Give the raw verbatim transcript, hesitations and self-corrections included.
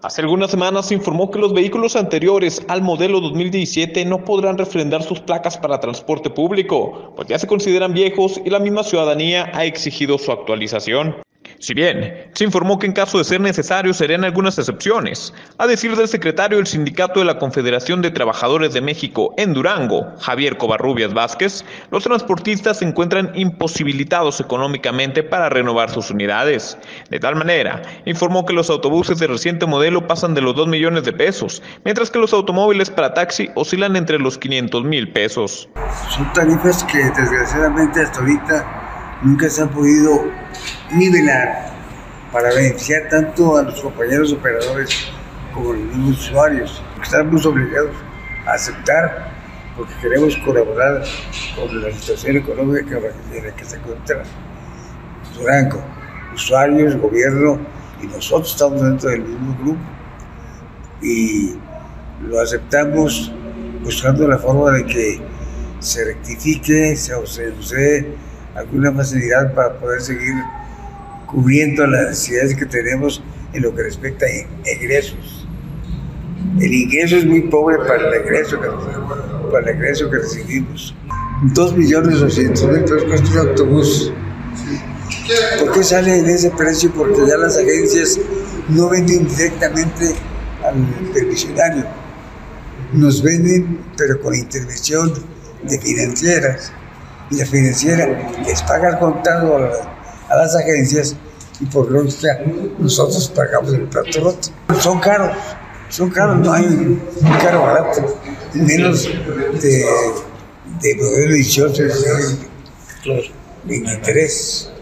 Hace algunas semanas se informó que los vehículos anteriores al modelo dos mil diecisiete no podrán refrendar sus placas para transporte público, pues ya se consideran viejos y la misma ciudadanía ha exigido su actualización. Si bien se informó que en caso de ser necesario serían algunas excepciones, a decir del secretario del Sindicato de la Confederación de Trabajadores de México en Durango, Javier Covarrubias Vázquez, los transportistas se encuentran imposibilitados económicamente para renovar sus unidades. De tal manera, informó que los autobuses de reciente modelo pasan de los dos millones de pesos, mientras que los automóviles para taxi oscilan entre los quinientos mil pesos. Son tarifas que desgraciadamente hasta ahorita nunca se han podido nivelar para beneficiar tanto a los compañeros operadores como a los mismos usuarios. Estamos obligados a aceptar porque queremos colaborar con la situación económica en la que se encuentra Durango. Usuarios, gobierno y nosotros estamos dentro del mismo grupo y lo aceptamos buscando la forma de que se rectifique, se nos dé alguna facilidad para poder seguir cubriendo las necesidades que tenemos en lo que respecta a ingresos. El ingreso es muy pobre para el ingreso que, para el ingreso que recibimos. dos millones doscientos mil pesos cuesta un autobús. ¿Por qué sale en ese precio? Porque ya las agencias no venden directamente al permisionario. Nos venden, pero con intervención de financieras. Y la financiera les paga el contado a, la, a las agencias y por lógica nosotros pagamos el plato roto. Son caros, son caros, no hay un caro barato, menos de, de modelo dieciocho, los veintitrés.